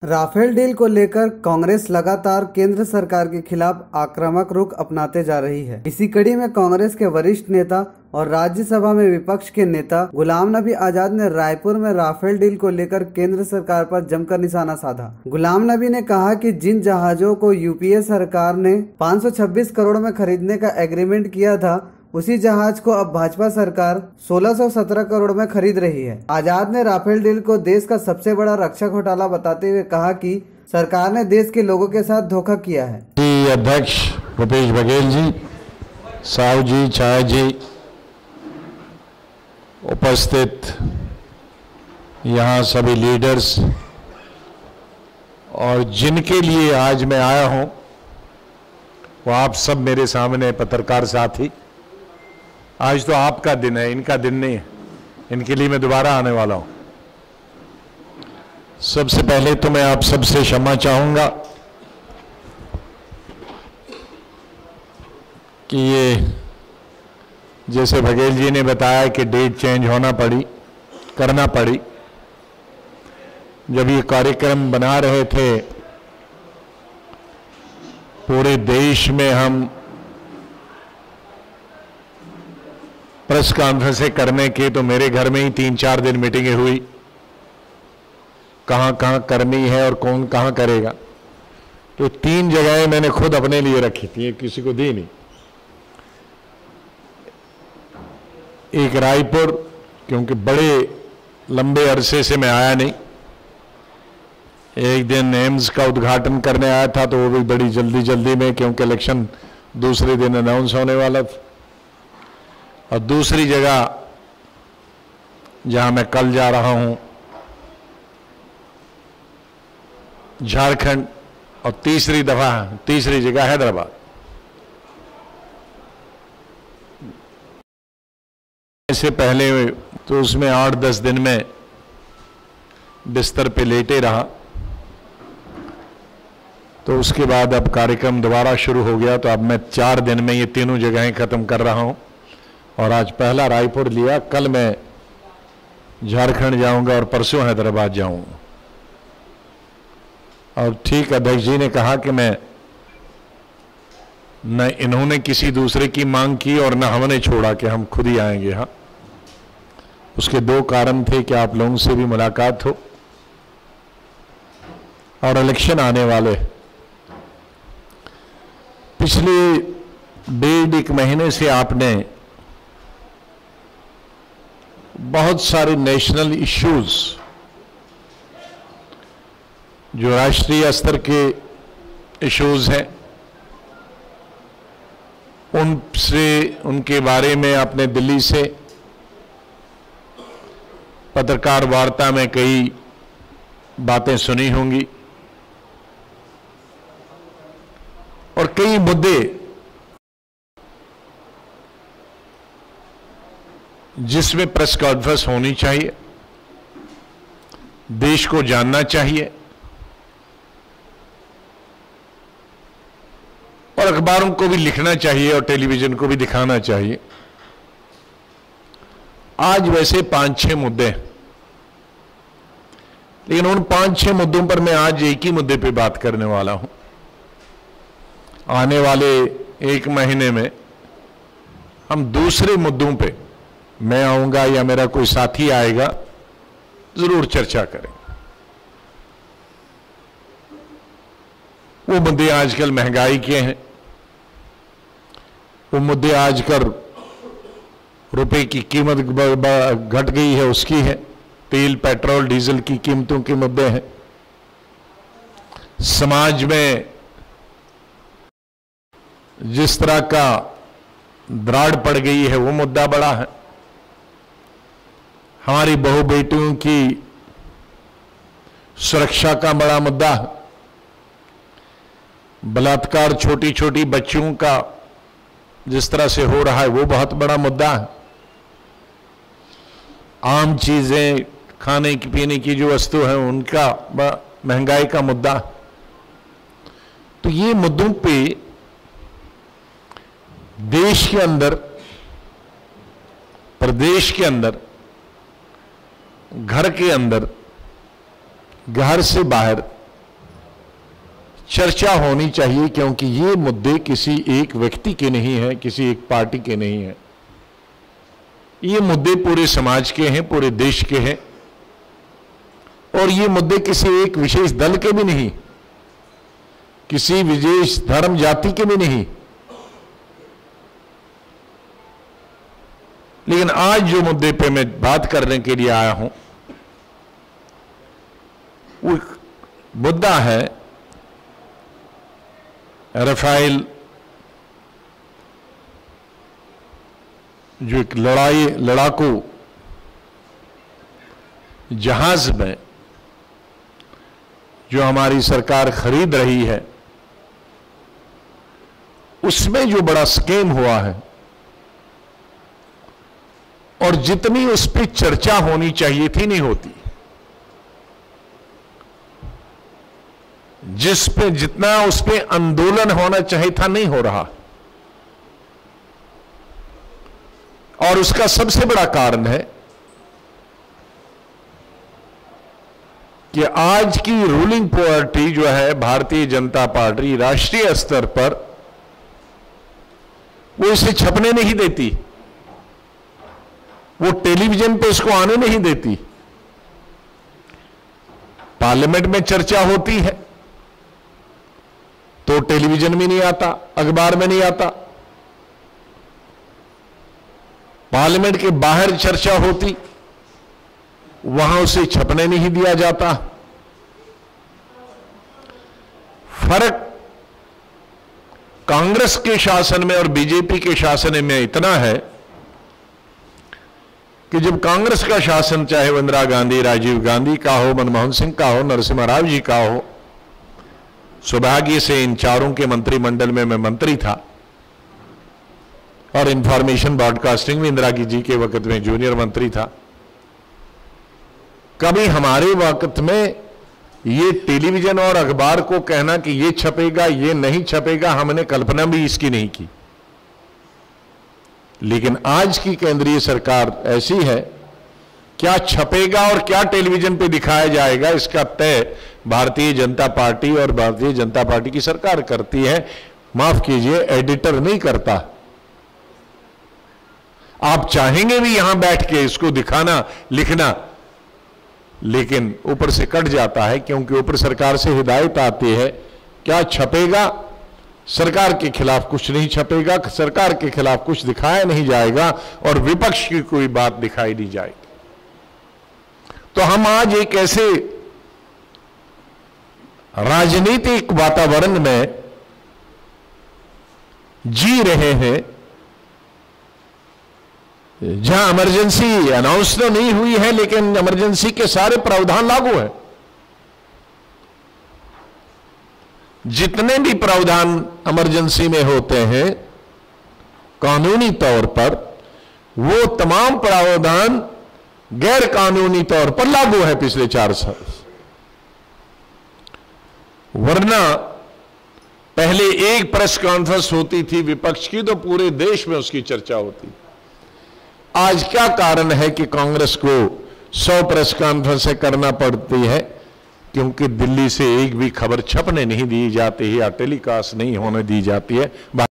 Rafale deal को लेकर कांग्रेस लगातार केंद्र सरकार के खिलाफ आक्रामक रुख अपनाते जा रही है। इसी कड़ी में कांग्रेस के वरिष्ठ नेता और राज्यसभा में विपक्ष के नेता गुलाम नबी आजाद ने रायपुर में राफेल डील को लेकर केंद्र सरकार पर जमकर निशाना साधा। गुलाम नबी ने कहा कि जिन जहाजों को यूपीए सरकार ने 526 करोड़ में खरीदने का एग्रीमेंट किया था, उसी जहाज को अब भाजपा सरकार 1617 करोड़ में खरीद रही है। आजाद ने राफेल डील को देश का सबसे बड़ा रक्षा घोटाला बताते हुए कहा कि सरकार ने देश के लोगों के साथ धोखा किया है। अध्यक्ष भूपेश बघेल जी, साहू जी, छाया जी, उपस्थित यहाँ सभी लीडर्स और जिनके लिए आज मैं आया हूँ वो आप सब मेरे सामने पत्रकार साथी। आज तो आपका दिन है, इनका दिन नहीं है। इनके लिए मैं दोबारा आने वाला हूं। सबसे पहले तो मैं आप सबसे क्षमा चाहूंगा कि ये जैसे बघेल जी ने बताया कि डेट चेंज करना पड़ी। जब ये कार्यक्रम बना रहे थे, पूरे देश में हम प्रेस कॉन्फ्रेंसें करने के, तो मेरे घर में ही 3-4 दिन मीटिंगें हुई, कहां कहां करनी है और कौन कहां करेगा। तो 3 जगहें मैंने खुद अपने लिए रखी थी, किसी को दी नहीं। एक रायपुर, क्योंकि बड़े लंबे अरसे से मैं आया नहीं। एक दिन एम्स का उद्घाटन करने आया था, तो वो भी बड़ी जल्दी में, क्योंकि इलेक्शन दूसरे दिन अनाउंस होने वाला था। और दूसरी जगह जहां मैं कल जा रहा हूं, झारखंड, और तीसरी जगह हैदराबाद। इससे पहले तो उसमें 8-10 दिन में बिस्तर पे लेटे रहा। तो उसके बाद अब कार्यक्रम दोबारा शुरू हो गया, तो अब मैं 4 दिन में ये तीनों जगहें खत्म कर रहा हूं। और आज पहला रायपुर लिया, कल मैं झारखंड जाऊंगा और परसों हैदराबाद जाऊंगा। और ठीक अध्यक्ष जी ने कहा कि मैं न इन्होंने किसी दूसरे की मांग की और न हमने छोड़ा कि हम खुद ही आएंगे। हाँ, उसके 2 कारण थे कि आप लोगों से भी मुलाकात हो और इलेक्शन आने वाले। पिछले 1.5 महीने से आपने बहुत सारे नेशनल इश्यूज, जो राष्ट्रीय स्तर के इश्यूज हैं, उनके बारे में आपने दिल्ली से पत्रकार वार्ता में कई बातें सुनी होंगी। और कई मुद्दे जिसमें प्रेस कॉन्फ्रेंस होनी चाहिए, देश को जानना चाहिए और अखबारों को भी लिखना चाहिए और टेलीविजन को भी दिखाना चाहिए। आज वैसे 5-6 मुद्दे, लेकिन उन 5-6 मुद्दों पर मैं आज एक ही मुद्दे पे बात करने वाला हूं। आने वाले 1 महीने में हम दूसरे मुद्दों पे, मैं आऊंगा या मेरा कोई साथी आएगा, जरूर चर्चा करें। वो मुद्दे आजकल महंगाई के हैं, वो मुद्दे आजकल रुपए की कीमत घट गई है उसकी है, तेल, पेट्रोल, डीजल की कीमतों के मुद्दे हैं। समाज में जिस तरह का दराड़ पड़ गई है वो मुद्दा बड़ा है। हमारी बहू बेटियों की सुरक्षा का बड़ा मुद्दा है। बलात्कार छोटी छोटी बच्चियों का जिस तरह से हो रहा है वो बहुत बड़ा मुद्दा है। आम चीजें, खाने की पीने की जो वस्तु है उनका महंगाई का मुद्दा। तो ये मुद्दों पे देश के अंदर, प्रदेश के अंदर, घर के अंदर, घर से बाहर चर्चा होनी चाहिए, क्योंकि ये मुद्दे किसी एक व्यक्ति के नहीं है, किसी एक पार्टी के नहीं है। ये मुद्दे पूरे समाज के हैं, पूरे देश के हैं, और ये मुद्दे किसी एक विशेष दल के भी नहीं, किसी विशेष धर्म जाति के भी नहीं। लेकिन आज जो मुद्दे पे मैं बात करने के लिए आया हूं, वो एक मुद्दा है राफेल, जो एक लड़ाकू जहाज में जो हमारी सरकार खरीद रही है, उसमें जो बड़ा स्कैम हुआ है, और जितनी उस पर चर्चा होनी चाहिए थी नहीं होती, जिस पे जितना उस पे आंदोलन होना चाहिए था नहीं हो रहा। और उसका सबसे बड़ा कारण है कि आज की रूलिंग पार्टी जो है भारतीय जनता पार्टी, राष्ट्रीय स्तर पर वो इसे छपने नहीं देती, वो टेलीविजन पे इसको आने नहीं देती। पार्लियामेंट में चर्चा होती है तो टेलीविजन में नहीं आता, अखबार में नहीं आता। पार्लियामेंट के बाहर चर्चा होती, वहां उसे छपने नहीं दिया जाता। फर्क कांग्रेस के शासन में और बीजेपी के शासन में इतना है कि जब कांग्रेस का शासन, चाहे वो इंदिरा गांधी, राजीव गांधी का हो, मनमोहन सिंह का हो, नरसिम्हा राव जी का हो, सौभाग्य से इन चारों के मंत्रिमंडल में मैं मंत्री था, और इंफॉर्मेशन ब्रॉडकास्टिंग में इंदिरा जी के वक्त में जूनियर मंत्री था। कभी हमारे वक्त में ये टेलीविजन और अखबार को कहना कि ये छपेगा, ये नहीं छपेगा, हमने कल्पना भी इसकी नहीं की। लेकिन आज की केंद्रीय सरकार ऐसी है, क्या छपेगा और क्या टेलीविजन पे दिखाया जाएगा, इसका तय भारतीय जनता पार्टी और भारतीय जनता पार्टी की सरकार करती है। माफ कीजिए, एडिटर नहीं करता। आप चाहेंगे भी यहां बैठ के इसको दिखाना, लिखना, लेकिन ऊपर से कट जाता है, क्योंकि ऊपर सरकार से हिदायत आती है क्या छपेगा, सरकार के खिलाफ कुछ नहीं छपेगा, सरकार के खिलाफ कुछ दिखाया नहीं जाएगा, और विपक्ष की कोई बात दिखाई नहीं जाएगी। तो हम आज एक ऐसे राजनीतिक वातावरण में जी रहे हैं जहां इमरजेंसी अनाउंस तो नहीं हुई है, लेकिन इमरजेंसी के सारे प्रावधान लागू है। जितने भी प्रावधान इमरजेंसी में होते हैं कानूनी तौर पर, वो तमाम प्रावधान गैर कानूनी तौर पर लागू है पिछले 4 साल। वरना पहले एक प्रेस कॉन्फ्रेंस होती थी विपक्ष की, तो पूरे देश में उसकी चर्चा होती। आज क्या कारण है कि कांग्रेस को 100 प्रेस कॉन्फ्रेंस करना पड़ती है? क्योंकि दिल्ली से एक भी खबर छपने नहीं दी जाती है या टेलीकास्ट नहीं होने दी जाती है।